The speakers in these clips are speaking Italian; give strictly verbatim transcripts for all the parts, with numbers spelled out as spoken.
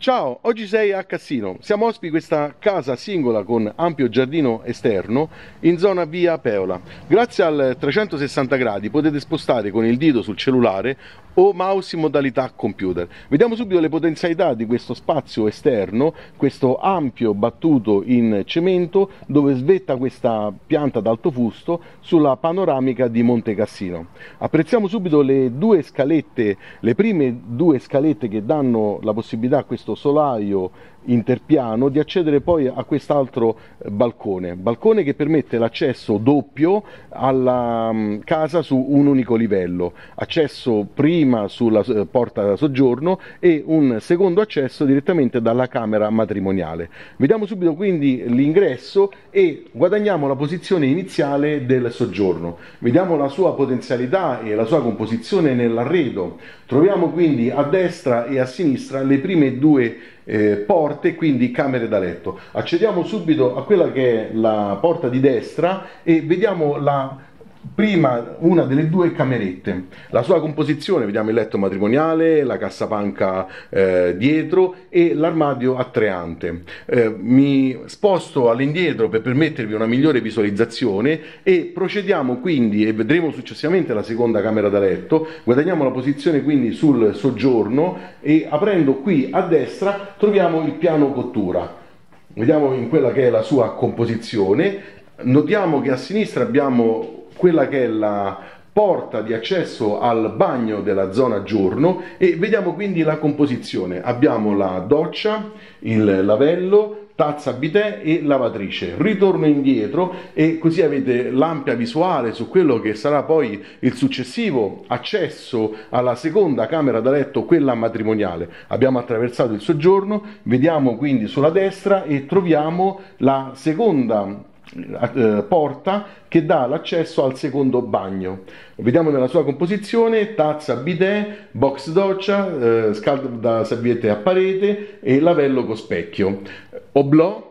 Ciao, oggi sei a Cassino. Siamo ospiti di questa casa singola con ampio giardino esterno in zona via Peola. Grazie al trecentosessanta gradi potete spostare con il dito sul cellulare o mouse in modalità computer. Vediamo subito le potenzialità di questo spazio esterno, questo ampio battuto in cemento dove svetta questa pianta d'alto fusto sulla panoramica di Monte Cassino. Apprezziamo subito le due scalette, le prime due scalette che danno la possibilità a questo solaio interpiano di accedere poi a quest'altro balcone, balcone che permette l'accesso doppio alla casa su un unico livello, accesso prima sulla porta soggiorno e un secondo accesso direttamente dalla camera matrimoniale. Vediamo subito quindi l'ingresso e guadagniamo la posizione iniziale del soggiorno. Vediamo la sua potenzialità e la sua composizione nell'arredo. Troviamo quindi a destra e a sinistra le prime due eh, porte, quindi camere da letto. Accediamo subito a quella che è la porta di destra e vediamo la prima, una delle due camerette. La sua composizione: vediamo il letto matrimoniale, la cassapanca eh, dietro e l'armadio a tre ante. Eh, mi sposto all'indietro per permettervi una migliore visualizzazione e procediamo quindi, e vedremo successivamente la seconda camera da letto. Guadagniamo la posizione quindi sul soggiorno e aprendo qui a destra troviamo il piano cottura. Vediamo in quella che è la sua composizione. Notiamo che a sinistra abbiamo quella che è la porta di accesso al bagno della zona giorno e vediamo quindi la composizione. Abbiamo la doccia, il lavello, tazza bidet e lavatrice. Ritorno indietro e così avete l'ampia visuale su quello che sarà poi il successivo accesso alla seconda camera da letto, quella matrimoniale. Abbiamo attraversato il soggiorno, vediamo quindi sulla destra e troviamo la seconda Eh, porta che dà l'accesso al secondo bagno. Vediamo nella sua composizione tazza bidet, box doccia, eh, scalda salviette a parete e lavello con specchio. Oblò.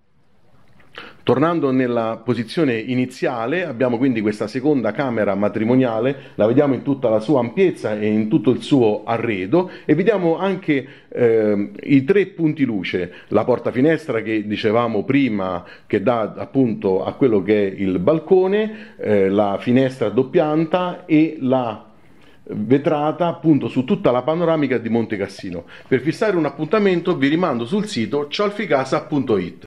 Tornando nella posizione iniziale, abbiamo quindi questa seconda camera matrimoniale, la vediamo in tutta la sua ampiezza e in tutto il suo arredo e vediamo anche eh, i tre punti luce, la porta finestra che dicevamo prima che dà appunto a quello che è il balcone, eh, la finestra a doppianta e la vetrata appunto su tutta la panoramica di Monte Cassino. Per fissare un appuntamento vi rimando sul sito ciolficasa punto it.